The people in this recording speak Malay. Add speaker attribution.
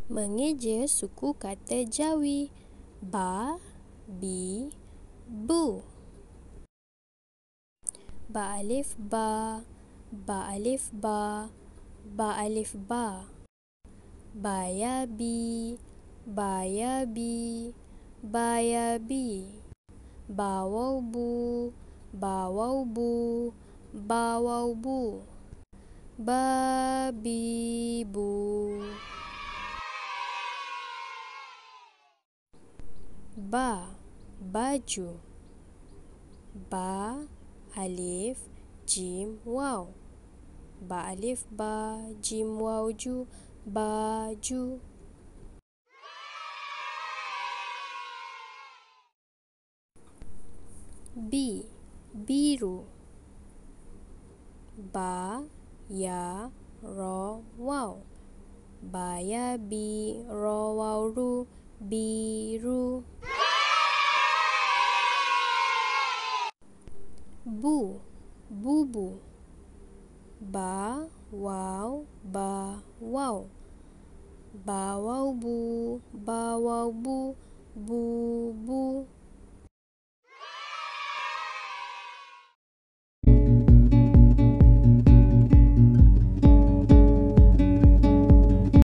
Speaker 1: Mengeja suku kata Jawi. Ba, bi, bu. Ba alif ba, ba alif ba, ba alif ba. Ba ya bi, ba ya bi, ba ya bi. Ba waw bu, ba waw bu, ba waw bu. Ba bi bu. Ba, baju. Ba alif jim waw. Ba alif ba jim waw ju, baju. Bi, biru. Ba ya ro waw. Ba ya bi ro waw ru, biru. Bu, bubu. Ba waw ba waw. Ba waw bu, ba waw bu, bubu.